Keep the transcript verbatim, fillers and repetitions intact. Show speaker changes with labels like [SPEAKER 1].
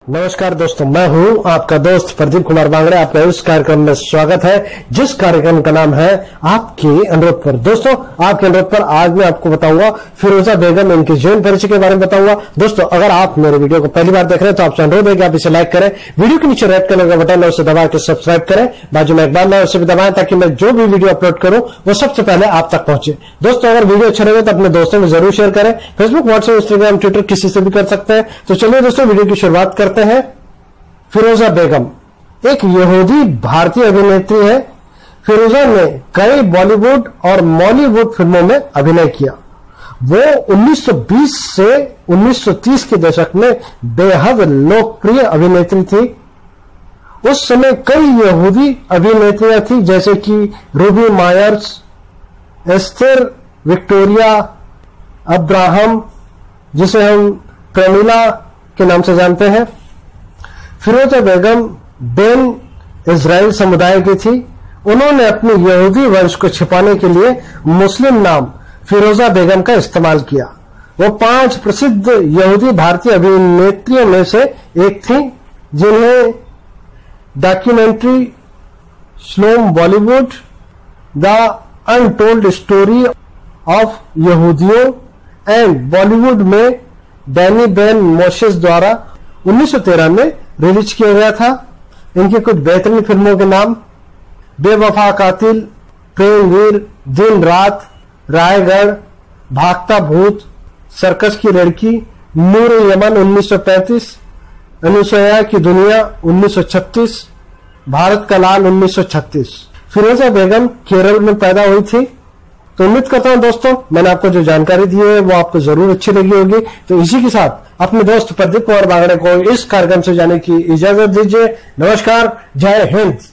[SPEAKER 1] नमस्कार दोस्तों, मैं हूं आपका दोस्त प्रदीप कुमार बांगड़े। आपका इस कार्यक्रम में स्वागत है, जिस कार्यक्रम का नाम है आपके अनुरोध पर। दोस्तों, आपके अनुरोध पर आज मैं आपको बताऊंगा फिरोजा बेगम, इनके जीवन परिचय के बारे में बताऊंगा। दोस्तों, अगर आप मेरे वीडियो को पहली बार देख रहे हैं तो आपसे अनुरोध है कि आप इसे लाइक करें, वीडियो के नीचे रेड कलर का बटन है उसे दबा के सब्सक्राइब करें, बाजू में एक बार उसे भी दबाएं ताकि मैं जो भी वीडियो अपलोड करूं वो सबसे पहले आप तक पहुंचे। दोस्तों, अगर वीडियो अच्छा लगे तो अपने दोस्तों में जरूर शेयर करें। फेसबुक, व्हाट्सएप, इंस्टाग्राम, ट्विटर किसी से भी कर सकते हैं। तो चलिए दोस्तों, वीडियो की शुरुआत करते हैं। फिरोजा बेगम एक यहूदी भारतीय अभिनेत्री है। फिरोजा ने कई बॉलीवुड और मॉलीवुड फिल्मों में अभिनय किया। वो उन्नीस सौ बीस से उन्नीस सौ तीस के दशक में बेहद लोकप्रिय अभिनेत्री थी। उस समय कई यहूदी अभिनेत्रियां थी, जैसे कि Ruby Myers, Esther Victoria Abraham, जिसे हम प्रमिला के नाम से जानते हैं। फिरोजा बेगम बेन इजराइल समुदाय की थी। उन्होंने अपने यहूदी वंश को छिपाने के लिए मुस्लिम नाम फिरोजा बेगम का इस्तेमाल किया। वो पांच प्रसिद्ध यहूदी भारतीय अभिनेत्रियों में से एक थी, जिन्हें documentary shalom Bollywood, the untold story of यहूदियों एंड बॉलीवुड में डैनी बेन मोशेस द्वारा उन्नीस सौ तेरह में रिलीज किया गया था। इनकी कुछ बेहतरीन फिल्मों के नाम: बेवफा कातिल, प्रेम वीर, दिन रात, रायगढ़, भागता भूत, सर्कस की लड़की, नूर यमन उन्नीस सौ पैंतीस, अनुसया की दुनिया उन्नीस सौ छत्तीस, भारत का लाल उन्नीस सौ छत्तीस। फिरोजा बेगम केरल में पैदा हुई थी। तो उम्मीद करता हूं दोस्तों, मैंने आपको जो जानकारी दी है वो आपको जरूर अच्छी लगी होगी। तो इसी के साथ अपने दोस्त प्रदीप कुमार बांगड़े को इस कार्यक्रम से जाने की इजाजत दीजिए। नमस्कार, जय हिंद।